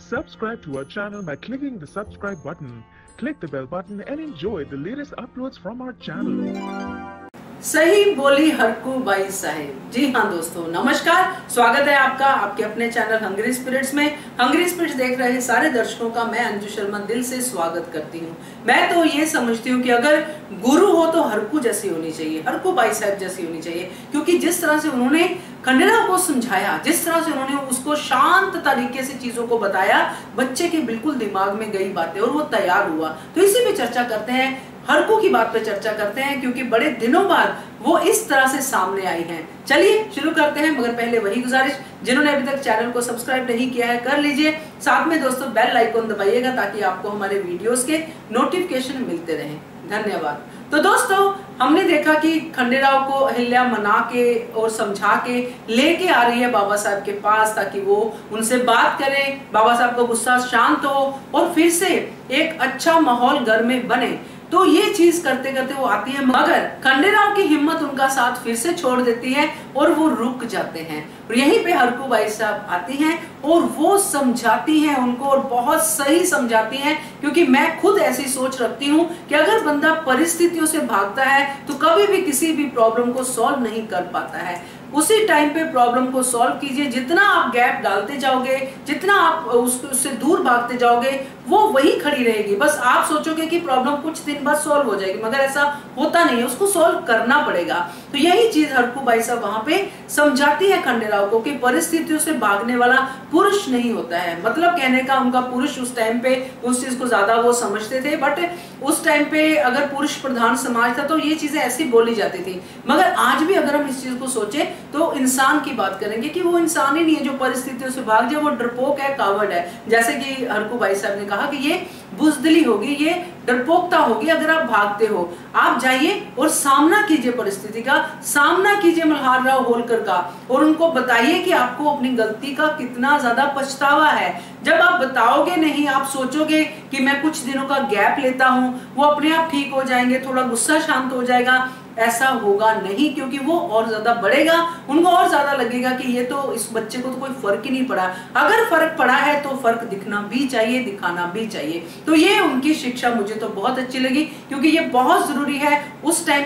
Subscribe to our channel by clicking the subscribe button. Click the bell button and enjoy the latest uploads from our channel. सही बोली हरकू by साहेब। जी हाँ दोस्तों, नमस्कार, स्वागत है आपका आपके अपने चैनल हंग्री स्पिरिट्स में। हंग्री स्पिरिट्स देख रहे सारे दर्शकों का मैं अंजू शर्मा दिल से स्वागत करती हूँ। मैं तो ये समझती हूँ कि अगर गुरु हो तो हरकू जैसी होनी चाहिए, हरकू बाई साहेब जैसी होनी चाहिए, क्योंकि जिस तरह से उन्होंने खंडेराव को समझाया, जिस तरह से उन्होंने उसको शांत तरीके से चीजों को बताया, बच्चे के बिल्कुल दिमाग में गई बातें और वो तैयार हुआ। तो इसी पे चर्चा करते हैं, हरकू की बात पे चर्चा करते हैं, क्योंकि बड़े दिनों बाद वो इस तरह से सामने आई हैं। चलिए शुरू करते हैं, मगर पहले वही गुजारिश, जिन्होंने अभी तक चैनल को सब्सक्राइब नहीं किया है कर लीजिए, साथ में दोस्तों बेल आइकन दबाइएगा ताकि आपको हमारे वीडियोस के नोटिफिकेशन मिलते रहें। धन्यवाद। तो दोस्तों, हमने देखा कि खंडेराव को अहिल्या मना के और समझा के लेके आ रही है बाबा साहब के पास ताकि वो उनसे बात करे, बाबा साहब का गुस्सा शांत हो और फिर से एक अच्छा माहौल घर में बने। तो ये चीज करते करते वो आती है, मगर खंडेराव की हिम्मत उनका साथ फिर से छोड़ देती है और वो रुक जाते हैं। और यहीं पे हरकू बाई साहब आती हैं और वो समझाती हैं उनको, और बहुत सही समझाती हैं, क्योंकि मैं खुद ऐसी सोच रखती हूँ कि अगर बंदा परिस्थितियों से भागता है तो कभी भी किसी भी प्रॉब्लम को सॉल्व नहीं कर पाता है। उसी टाइम पे प्रॉब्लम को सॉल्व कीजिए। जितना आप गैप डालते जाओगे, जितना आप उससे दूर भागते जाओगे, वो वही खड़ी रहेगी। बस आप सोचोगे कि प्रॉब्लम कुछ दिन बाद सॉल्व हो जाएगी, मगर ऐसा होता नहीं है, उसको सॉल्व करना पड़ेगा। तो यही चीज हरकू बाई साहब वहां पे समझाती है खंडेराव को कि परिस्थितियों से भागने वाला पुरुष नहीं होता है। मतलब कहने का उनका, पुरुष उस टाइम पे उस चीज को ज्यादा वो समझते थे, बट उस टाइम पे अगर पुरुष प्रधान समाज था तो ये चीजें ऐसी बोली जाती थी। मगर आज भी अगर हम इस चीज को सोचे तो इंसान की बात करेंगे कि वो इंसान ही नहीं है जो परिस्थितियों से भाग जाए, वो डरपोक है, कावड़ है। जैसे कि हरकू बाई साहब ने कहा कि ये बुजदिली होगी, ये डरपोकता होगी अगर आप भागते हो। आप जाइए और सामना कीजिए, परिस्थिति का सामना कीजिए मल्हार राव होलकर का, और उनको बताइए कि आपको अपनी गलती का कितना ज्यादा पछतावा है। जब आप बताओगे नहीं, आप सोचोगे कि मैं कुछ दिनों का गैप लेता हूं, वो अपने आप ठीक हो जाएंगे, थोड़ा गुस्सा शांत हो जाएगा, ऐसा होगा नहीं, क्योंकि वो और ज्यादा बढ़ेगा। उनको और ज्यादा लगेगा कि ये तो, इस बच्चे को तो कोई फर्क ही नहीं पड़ा। अगर फर्क पड़ा है तो फर्क दिखना भी चाहिए, दिखाना भी चाहिए। तो ये उनकी शिक्षा मुझे तो बहुत अच्छी लगी, क्योंकि ये बहुत जरूरी है उस टाइम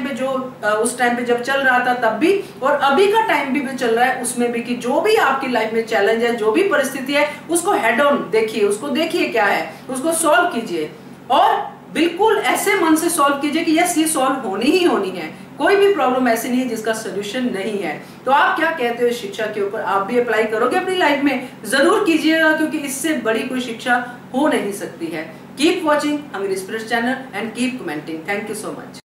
पे जब चल रहा था तब भी, और अभी का टाइम भी चल रहा है उसमें भी, कि जो भी आपकी लाइफ में चैलेंज है, जो भी परिस्थिति है, उसको हेड ऑन देखिए, उसको देखिए क्या है, उसको सॉल्व कीजिए, और बिल्कुल ऐसे मन से सॉल्व कीजिए कि यस, ये सॉल्व होनी ही होनी है। कोई भी प्रॉब्लम ऐसी नहीं है जिसका सॉल्यूशन नहीं है। तो आप क्या कहते हो इस शिक्षा के ऊपर? आप भी अप्लाई करोगे अपनी लाइफ में? जरूर कीजिएगा, क्योंकि इससे बड़ी कोई शिक्षा हो नहीं सकती है। Keep watching Hungry Spirits channel and keep commenting. Thank you so much.